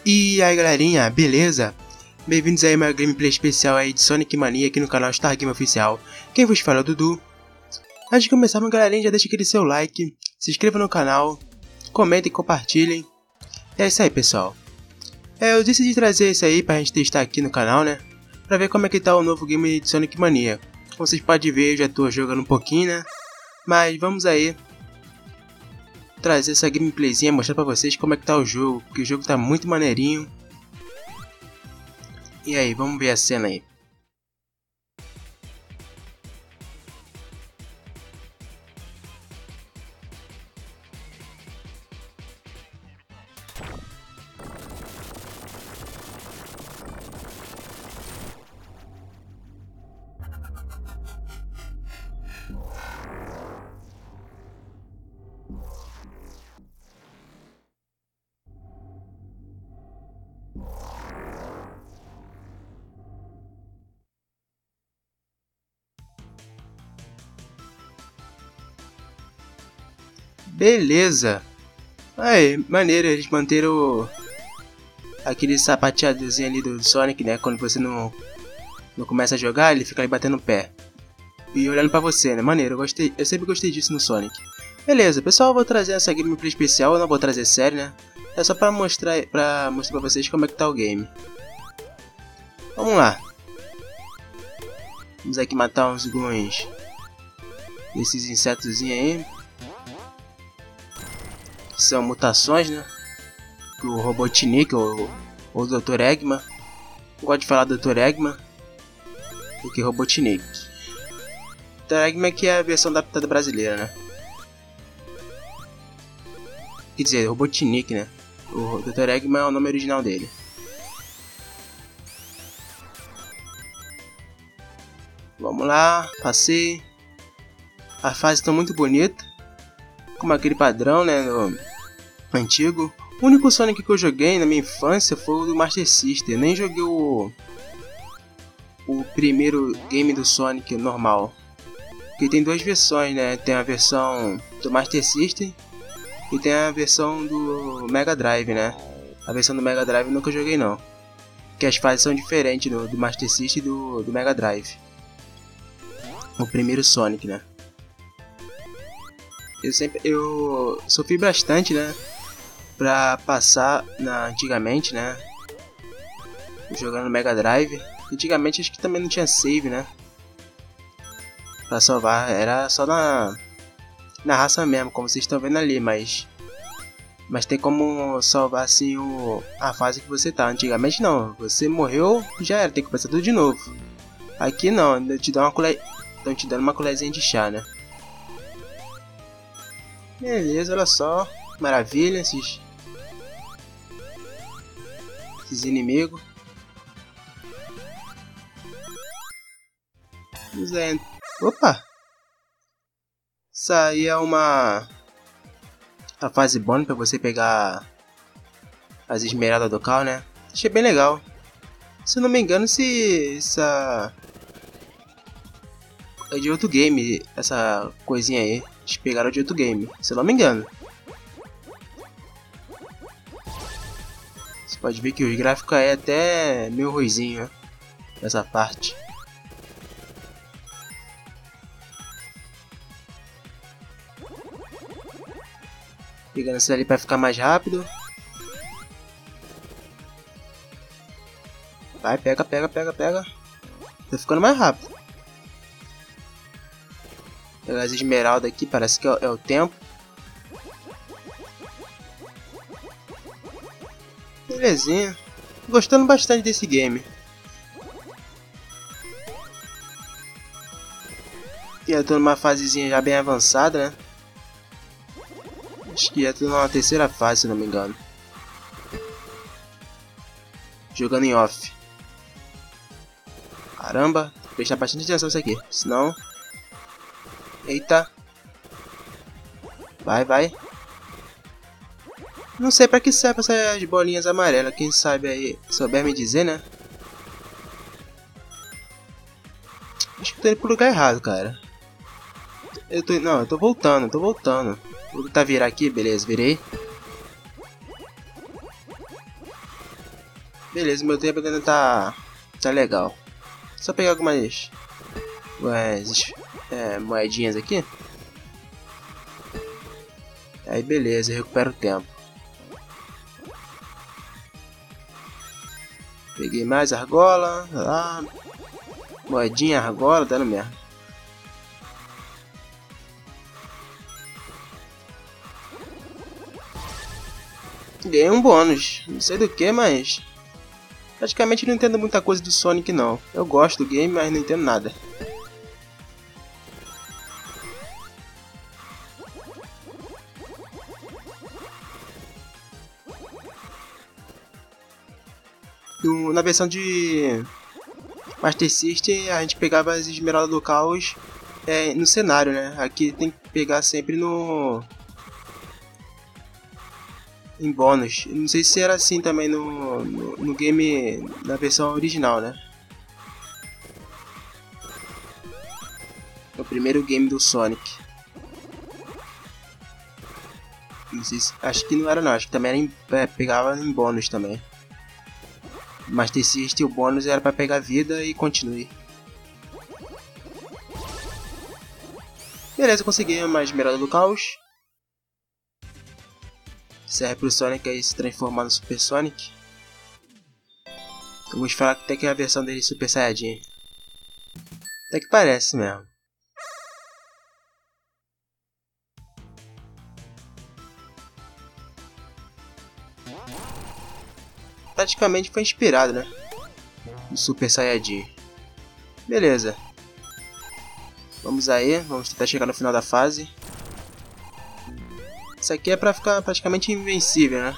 E aí galerinha, beleza? Bem-vindos aí a uma gameplay especial aí de Sonic Mania aqui no canal Star Game Oficial. Quem vos fala é o Dudu. Antes de começarmos galerinha, já deixa aquele seu like, se inscreva no canal, comentem e compartilhem. É isso aí pessoal. Eu decidi trazer isso aí pra gente testar aqui no canal, né? Pra ver como é que tá o novo game de Sonic Mania. Como vocês podem ver, eu já tô jogando um pouquinho, né? Mas vamos aí trazer essa gameplayzinha, mostrar pra vocês como é que tá o jogo, porque o jogo tá muito maneirinho. E aí, vamos ver a cena aí. Beleza. Aí, maneiro, eles manteram aquele sapateadozinho ali do Sonic, né? Quando você não começa a jogar, ele fica ali batendo o pé e olhando pra você, né? Maneiro, eu sempre gostei disso no Sonic. Beleza, pessoal, eu vou trazer essa gameplay especial, eu não vou trazer série, né? É só pra mostrar pra vocês como é que tá o game. Vamos lá. Vamos aqui matar uns desses insetozinhos aí. São mutações, né? Do Robotnik ou Dr. Eggman. Eu gosto de falar Dr. Eggman do que Robotnik. Dr. Eggman que é a versão adaptada brasileira, né? Quer dizer, Robotnik, né? O Dr. Eggman é o nome original dele. Vamos lá, passei. As fases estão muito bonitas, como aquele padrão, né? Antigo. O único Sonic que eu joguei na minha infância foi o do Master System. Eu nem joguei o primeiro game do Sonic normal. Porque tem duas versões, né? Tem a versão do Master System e tem a versão do Mega Drive, né? A versão do Mega Drive eu nunca joguei não. Porque as fases são diferentes do Master System e do Mega Drive. O primeiro Sonic, né? Eu sofri bastante, né? Pra passar antigamente, né? Jogando no Mega Drive. Antigamente acho que também não tinha save, né? Pra salvar, era só na raça mesmo, como vocês estão vendo ali, mas tem como salvar assim a fase que você tá. Antigamente não, você morreu, já era, tem que começar tudo de novo. Aqui não, eu te dou estão te dando uma colherzinha de chá, né? Beleza, olha só, maravilha esses inimigos. Opa! Isso aí é a fase bônus pra você pegar as esmeraldas do Cal, né? Achei bem legal. Se eu não me engano, essa é de outro game, essa coisinha aí. Eles pegaram de outro game, se eu não me engano. Você pode ver que os gráficos é até meio ruizinho, né? Nessa parte. Pegando isso ali pra ficar mais rápido. Vai, pega. Tá ficando mais rápido. Pegar as esmeraldas aqui, parece que é o tempo. Belezinha. Gostando bastante desse game. E eu tô numa fasezinha já bem avançada, né? Acho que já tô numa terceira fase, se não me engano. Jogando em off. Caramba, tem que prestar bastante atenção nisso aqui, senão... Eita. Vai. Não sei pra que serve essas bolinhas amarelas. Quem sabe aí, souber me dizer, né? Acho que tô indo pro lugar errado, cara. Não, eu tô voltando. Vou tentar virar aqui, beleza, virei. Beleza, meu tempo ainda tá legal. Só pegar algumas moedinhas aqui. Aí beleza, recupera o tempo. Peguei mais argola. Lá. Moedinha, argola, dando merda. Ganhei um bônus. Não sei do que, mas... praticamente não entendo muita coisa do Sonic não. Eu gosto do game, mas não entendo nada. Na versão de Master System a gente pegava as esmeraldas do caos no cenário, né? Aqui tem que pegar sempre em bônus. Não sei se era assim também no game, na versão original, né? O primeiro game do Sonic. Não sei se, acho que não era não, acho que também era pegava em bônus também. Master System, o bônus era para pegar vida e continue. Beleza, consegui uma esmeralda do caos. Serve pro Sonic aí se transformar no Super Sonic. Vamos falar que até que é a versão dele Super Saiyajin. Até que parece mesmo. Praticamente foi inspirado, né? No Super Saiyajin. Beleza. Vamos aí, vamos tentar chegar no final da fase. Isso aqui é pra ficar praticamente invencível, né?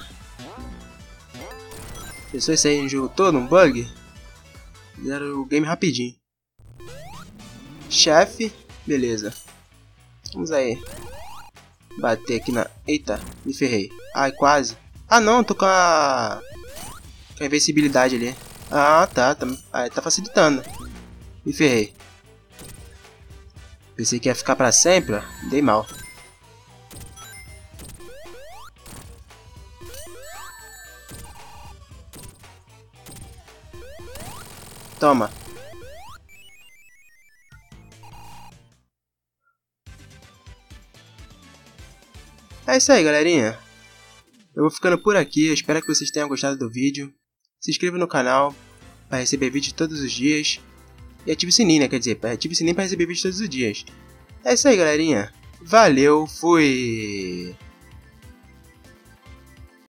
Pensou isso aí no jogo todo, um bug? Fizeram o game rapidinho. Chefe, beleza. Vamos aí. Bater aqui na... Eita, me ferrei. Ai, quase. Ah não, tô com a invencibilidade ali. Ah, tá facilitando. Me ferrei. Pensei que ia ficar pra sempre, ó. Dei mal. Toma. É isso aí, galerinha. Eu vou ficando por aqui. Eu espero que vocês tenham gostado do vídeo. Se inscreva no canal para receber vídeo todos os dias. E ative o sininho, né? Quer dizer, ative o sininho para receber vídeo todos os dias. É isso aí, galerinha. Valeu, fui!